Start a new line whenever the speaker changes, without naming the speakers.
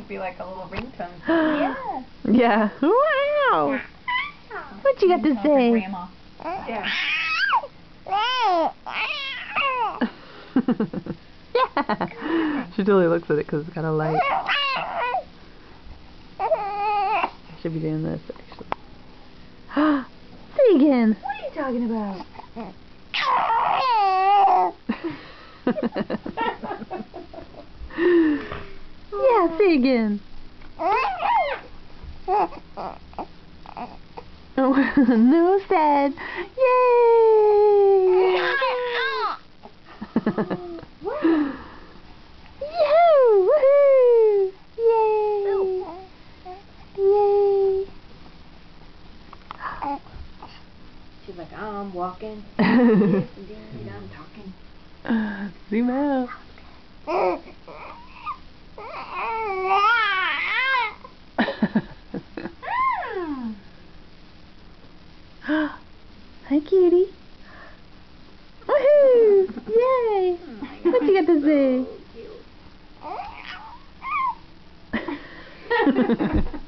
should be like a little ringtone. Yeah.
Yeah. Wow. What you got to say?
Grandma. Yeah.
Yeah. She totally looks at it because it's got a light. I should be doing this actually. Say again.
What are you talking about?
Yeah, say again. Oh, no sad. Yay! Yahoo! Woohoo! Yay! Yay!
She's like, I'm walking. Yes, indeed, I'm talking.
Zoom out. Hi, cutie. Woohoo! Yay! What you got to say?